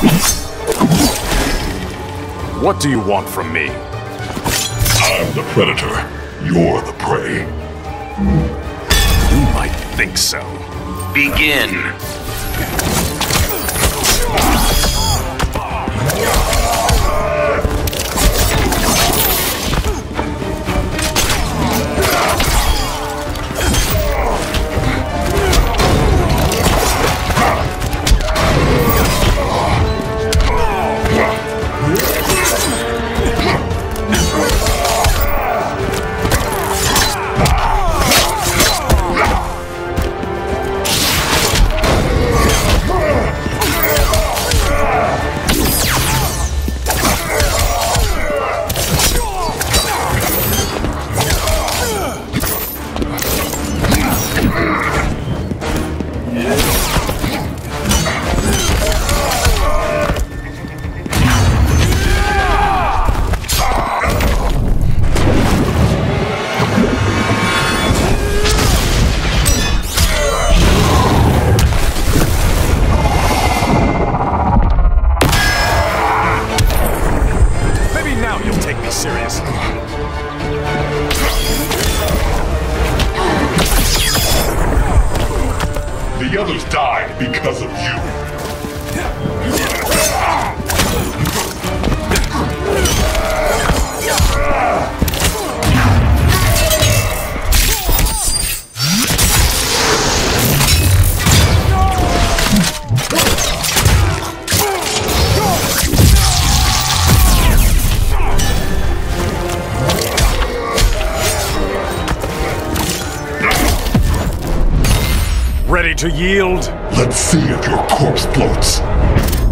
What do you want from me? I'm the predator. You're the prey. You might think so. Begin. The others died because of you. Ready to yield? Let's see if your corpse floats.